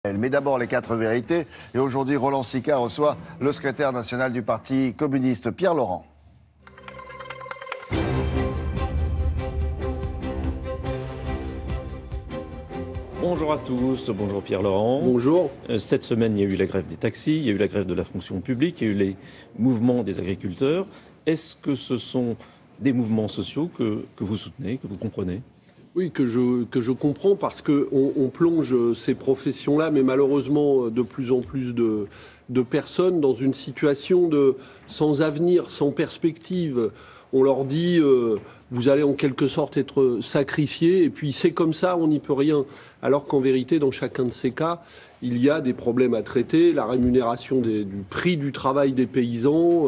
Mais d'abord les 4 vérités. Et aujourd'hui, Roland Sicard reçoit le secrétaire national du Parti communiste, Pierre Laurent. Bonjour à tous, bonjour Pierre Laurent. Bonjour. Cette semaine, il y a eu la grève des taxis, il y a eu la grève de la fonction publique, il y a eu les mouvements des agriculteurs. Est-ce que ce sont des mouvements sociaux que vous soutenez, que vous comprenez ? Oui, que je comprends parce qu'on plonge ces professions-là, mais malheureusement de plus en plus de personnes dans une situation sans avenir, sans perspective. On leur dit vous allez en quelque sorte être sacrifiés et puis c'est comme ça, on n'y peut rien. Alors qu'en vérité, dans chacun de ces cas, il y a des problèmes à traiter, la rémunération du prix du travail des paysans,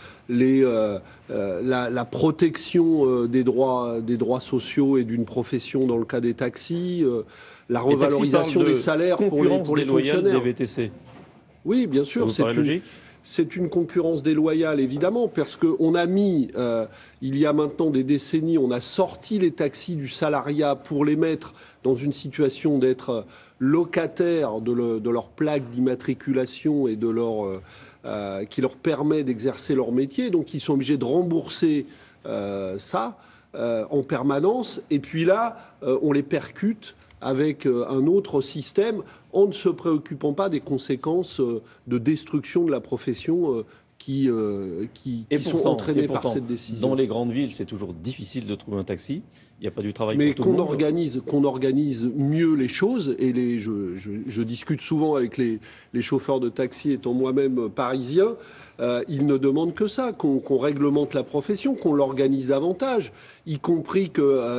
la protection des droits sociaux et d'une profession dans le cas des taxis, la revalorisation des salaires pour les fonctionnaires. Des VTC. Oui, bien sûr. Ça vous paraît logique ? C'est une concurrence déloyale, évidemment, parce qu'on a mis, il y a maintenant des décennies, on a sorti les taxis du salariat pour les mettre dans une situation d'être locataires de leur plaque d'immatriculation et qui leur permet d'exercer leur métier. Donc, ils sont obligés de rembourser ça en permanence. Et puis là, on les percute avec un autre système, en ne se préoccupant pas des conséquences de destruction de la profession qui sont entraînées par cette décision. Dans les grandes villes, c'est toujours difficile de trouver un taxi. Il n'y a pas du travail Mais pour tout le monde. qu'on organise mieux les choses, et je discute souvent avec les chauffeurs de taxi, étant moi-même parisien, ils ne demandent que ça, qu'on réglemente la profession, qu'on l'organise davantage, y compris que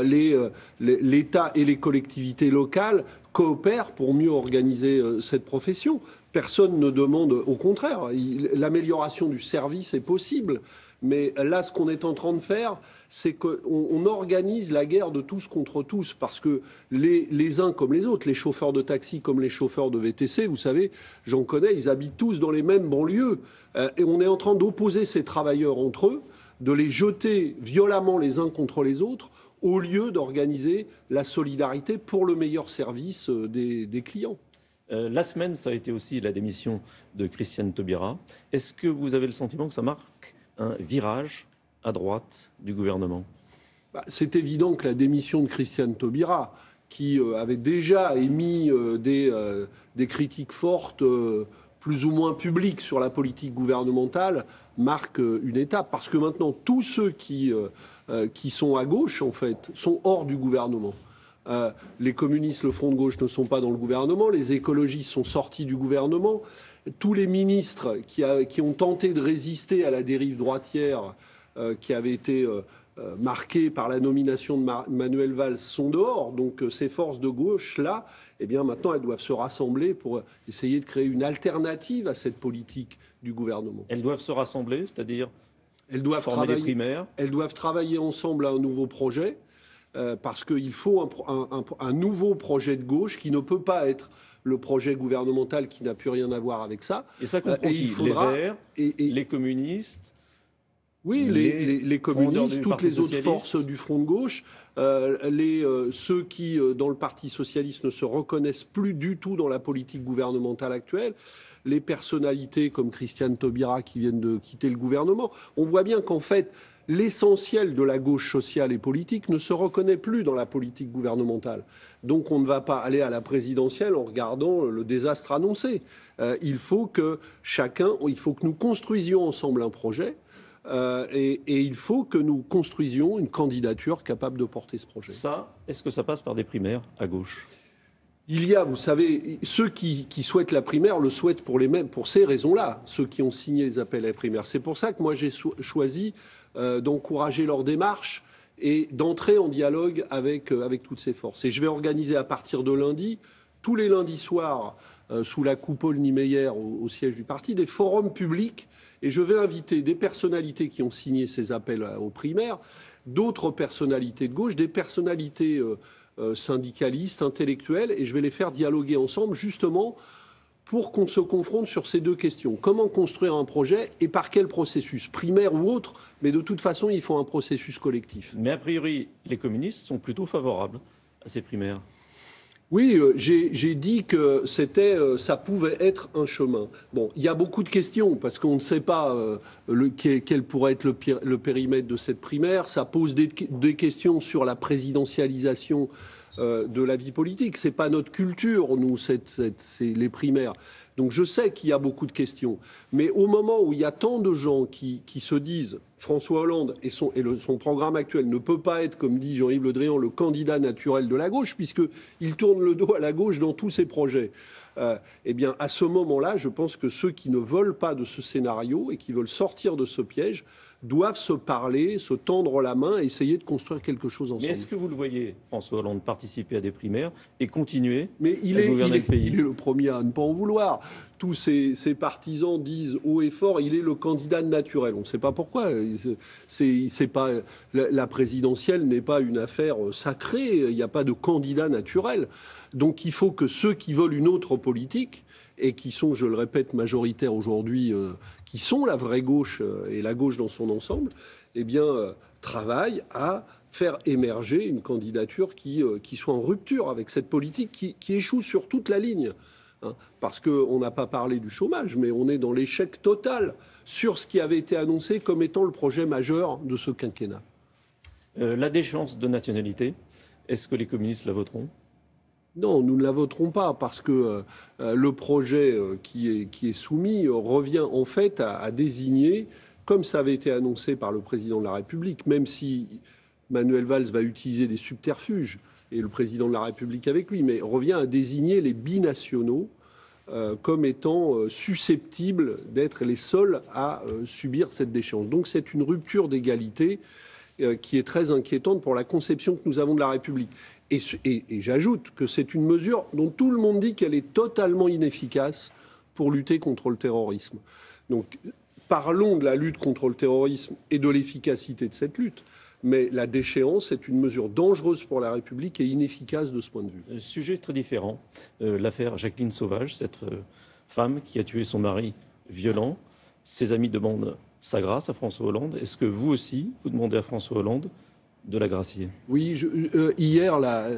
l'État et les collectivités locales coopèrent pour mieux organiser cette profession. Personne ne demande, au contraire, l'amélioration du service est possible. Mais là, ce qu'on est en train de faire, c'est qu'on organise la guerre de tous contre tous, parce que les uns comme les autres, les chauffeurs de taxi comme les chauffeurs de VTC, vous savez, j'en connais, ils habitent tous dans les mêmes banlieues. Et on est en train d'opposer ces travailleurs entre eux, de les jeter violemment les uns contre les autres, au lieu d'organiser la solidarité pour le meilleur service des clients. La semaine, ça a été aussi la démission de Christiane Taubira. Est-ce que vous avez le sentiment que ça marque un virage à droite du gouvernement ? C'est évident que la démission de Christiane Taubira, qui avait déjà émis des critiques fortes, plus ou moins publiques sur la politique gouvernementale, marque une étape. Parce que maintenant, tous ceux qui sont à gauche, en fait, sont hors du gouvernement. Les communistes, le Front de gauche ne sont pas dans le gouvernement, les écologistes sont sortis du gouvernement. Tous les ministres qui ont tenté de résister à la dérive droitière qui avait été marquée par la nomination de Manuel Valls sont dehors. Donc ces forces de gauche-là, eh bien maintenant, elles doivent se rassembler pour essayer de créer une alternative à cette politique du gouvernement. Elles doivent se rassembler, c'est-à-dire former des primaires. Elles doivent travailler ensemble à un nouveau projet. Parce qu'il faut un nouveau projet de gauche qui ne peut pas être le projet gouvernemental qui n'a plus rien à voir avec ça. Et ça comprend qui ? Les Verts, les communistes ? Oui, les communistes, toutes les autres forces du Front de gauche, ceux qui, dans le Parti socialiste, ne se reconnaissent plus du tout dans la politique gouvernementale actuelle, les personnalités comme Christiane Taubira qui viennent de quitter le gouvernement. On voit bien qu'en fait, l'essentiel de la gauche sociale et politique ne se reconnaît plus dans la politique gouvernementale. Donc on ne va pas aller à la présidentielle en regardant le désastre annoncé. Il faut que nous construisions ensemble un projet et il faut que nous construisions une candidature capable de porter ce projet. Ça, est-ce que ça passe par des primaires à gauche ? Il y a, vous savez, ceux qui souhaitent la primaire le souhaitent pour ces raisons-là, ceux qui ont signé les appels à la primaire. C'est pour ça que moi j'ai choisi d'encourager leur démarche et d'entrer en dialogue avec toutes ces forces. Et je vais organiser à partir de lundi, tous les lundis soirs, sous la coupole Niemeyer au siège du parti, des forums publics. Et je vais inviter des personnalités qui ont signé ces appels aux primaires, d'autres personnalités de gauche, des personnalités syndicalistes, intellectuels, et je vais les faire dialoguer ensemble justement pour qu'on se confronte sur ces deux questions. Comment construire un projet et par quel processus, primaire ou autre, mais de toute façon, il faut un processus collectif. Mais a priori, les communistes sont plutôt favorables à ces primaires. Oui, j'ai dit que ça pouvait être un chemin. Bon, il y a beaucoup de questions parce qu'on ne sait pas quel pourrait être le périmètre de cette primaire. Ça pose des questions sur la présidentialisation de la vie politique. C'est pas notre culture, nous, c'est les primaires. Donc je sais qu'il y a beaucoup de questions, mais au moment où il y a tant de gens qui se disent François Hollande et son programme actuel ne peut pas être, comme dit Jean-Yves Le Drian, le candidat naturel de la gauche, puisqu'il tourne le dos à la gauche dans tous ses projets. Eh bien, à ce moment-là, je pense que ceux qui ne veulent pas de ce scénario et qui veulent sortir de ce piège doivent se parler, se tendre la main et essayer de construire quelque chose ensemble. Mais est-ce que vous le voyez, François Hollande, participer à des primaires et continuer à gouverner le pays? Il est le premier à ne pas en vouloir. Tous ses partisans disent haut et fort, il est le candidat naturel. On ne sait pas pourquoi. C'est pas, la présidentielle n'est pas une affaire sacrée. Il n'y a pas de candidat naturel. Donc il faut que ceux qui veulent une autre politique, et qui sont, je le répète, majoritaires aujourd'hui, qui sont la vraie gauche et la gauche dans son ensemble, eh bien, travaillent à faire émerger une candidature qui soit en rupture avec cette politique qui échoue sur toute la ligne. Hein, parce qu'on n'a pas parlé du chômage, mais on est dans l'échec total sur ce qui avait été annoncé comme étant le projet majeur de ce quinquennat. La déchéance de nationalité, est-ce que les communistes la voteront ? Non, nous ne la voterons pas parce que le projet qui est soumis revient en fait à désigner, comme ça avait été annoncé par le président de la République, même si Manuel Valls va utiliser des subterfuges et le président de la République avec lui, mais revient à désigner les binationaux comme étant susceptibles d'être les seuls à subir cette déchéance. Donc c'est une rupture d'égalité qui est très inquiétante pour la conception que nous avons de la République. Et j'ajoute que c'est une mesure dont tout le monde dit qu'elle est totalement inefficace pour lutter contre le terrorisme. Donc parlons de la lutte contre le terrorisme et de l'efficacité de cette lutte. Mais la déchéance est une mesure dangereuse pour la République et inefficace de ce point de vue. Sujet très différent. L'affaire Jacqueline Sauvage, cette femme qui a tué son mari violent. Ses amis demandent sa grâce à François Hollande. Est-ce que vous aussi, vous demandez à François Hollande de la gracier? Oui, hier,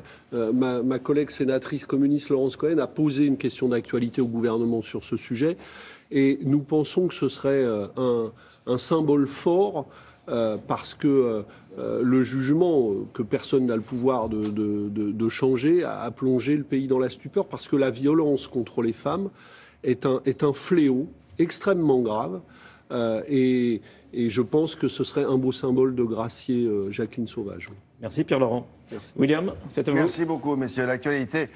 ma collègue sénatrice communiste Laurence Cohen a posé une question d'actualité au gouvernement sur ce sujet. Et nous pensons que ce serait un symbole fort parce que le jugement que personne n'a le pouvoir de changer a plongé le pays dans la stupeur parce que la violence contre les femmes est un fléau extrêmement grave. Et je pense que ce serait un beau symbole de gracier Jacqueline Sauvage. Merci Pierre Laurent. Merci. William, c'est à vous. Merci beaucoup, messieurs. L'actualité